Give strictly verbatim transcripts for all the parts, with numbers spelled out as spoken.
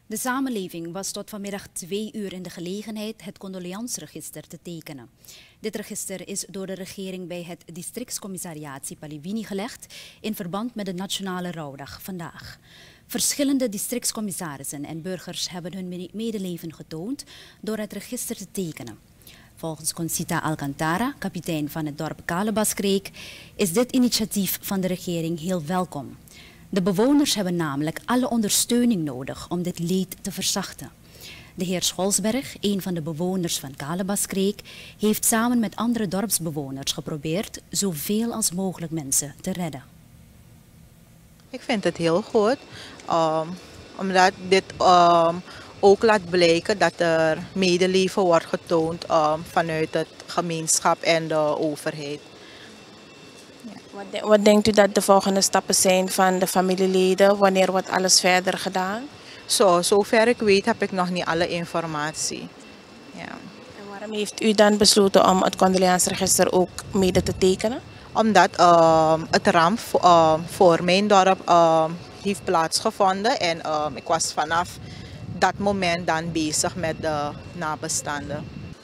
De samenleving was tot vanmiddag twee uur in de gelegenheid het condoleansregister te tekenen. Dit register is door de regering bij het districtscommissariaat Sipaliwini gelegd in verband met de Nationale Rouwdag vandaag. Verschillende districtscommissarissen en burgers hebben hun medeleven getoond door het register te tekenen. Volgens Concita Alcantara, kapitein van het dorp Kalebas-Kreek, is dit initiatief van de regering heel welkom. De bewoners hebben namelijk alle ondersteuning nodig om dit leed te verzachten. De heer Scholsberg, een van de bewoners van Kalebas-Kreek, heeft samen met andere dorpsbewoners geprobeerd zoveel als mogelijk mensen te redden. Ik vind het heel goed, um, omdat dit um, ook laat blijken dat er medeleven wordt getoond um, vanuit het gemeenschap en de overheid. Wat, de, wat denkt u dat de volgende stappen zijn van de familieleden? Wanneer wordt alles verder gedaan? Zo, zover ik weet heb ik nog niet alle informatie. Ja. En waarom heeft u dan besloten om het condoleansregister ook mede te tekenen? Omdat uh, het ramp uh, voor mijn dorp uh, heeft plaatsgevonden en uh, ik was vanaf dat moment dan bezig met de nabestaanden.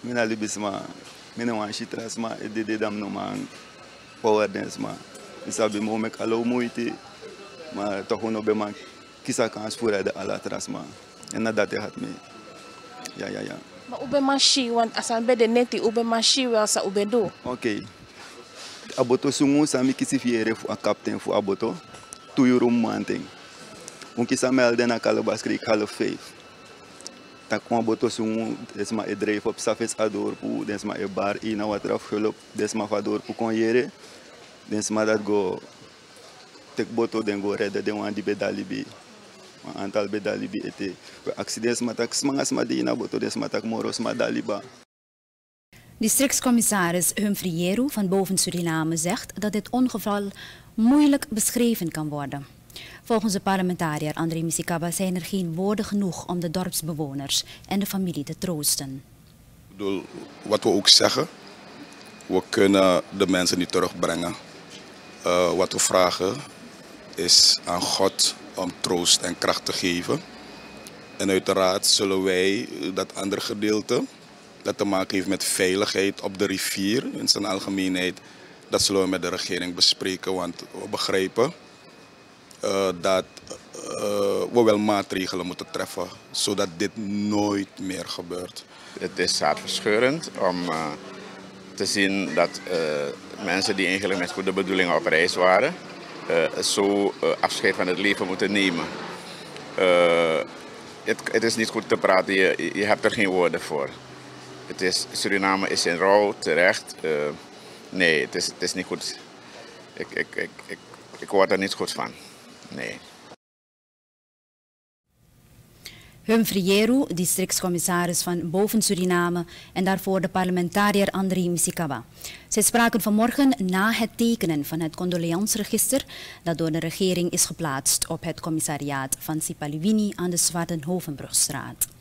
Power dance maar, ik sabi mo mek alo moeite, maar toch gewoon op een kisa kans voor de alatras maar, en nadat hij had me, ja ja ja. Maar ube machi, want als aan bij de neti ube machi wel sa ube do. Oké, aboto sungu sami kisi fiere voor een kapitein voor aboto, two euro maanding, un kisa melde na Kalebas-Kreek half vijf. Tak kwam aboto sungu, desma e drijf op safes ador pu, desma e bar ina water afgulop, desma vador pu konjere. Desma dat go tek boto den go redden den wan di bedalibi. Een aantal bedalibi ete. We accidents matak smangas madina boto desma tak moros madaliba. Districtscommissaris Humphrey Jeru van Boven Suriname zegt dat dit ongeval moeilijk beschreven kan worden. Volgens de parlementariër André Misikaba zijn er geen woorden genoeg om de dorpsbewoners en de familie te troosten. Ik bedoel, wat we ook zeggen, we kunnen de mensen niet terugbrengen. Uh, wat we vragen is aan God om troost en kracht te geven. En uiteraard zullen wij dat andere gedeelte, dat te maken heeft met veiligheid op de rivier in zijn algemeenheid, dat zullen we met de regering bespreken, want we begrijpen uh, dat uh, we wel maatregelen moeten treffen, zodat dit nooit meer gebeurt. Het is hartverscheurend om uh, te zien dat uh, mensen die eigenlijk met goede bedoelingen op reis waren, uh, zo uh, afscheid van het leven moeten nemen. Uh, het, het is niet goed te praten, je, je hebt er geen woorden voor. Het is, Suriname is in rouw, terecht. Uh, nee, het is, het is niet goed. Ik, ik, ik, ik, ik word er niet goed van. Nee. Humphrey Jeru, districtscommissaris van Boven Suriname, en daarvoor de parlementariër André Misikaba. Zij spraken vanmorgen na het tekenen van het condoleansregister dat door de regering is geplaatst op het commissariaat van Sipaliwini aan de Zwartenhovenbrugstraat.